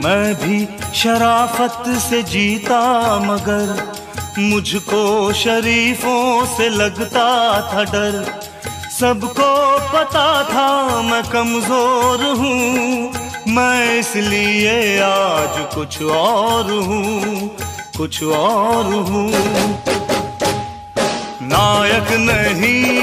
मैं भी शराफत से जीता मगर मुझको शरीफों से लगता था डर। सबको पता था मैं कमजोर हूँ, मैं इसलिए आज कुछ और हूँ, कुछ और हूँ। नायक नहीं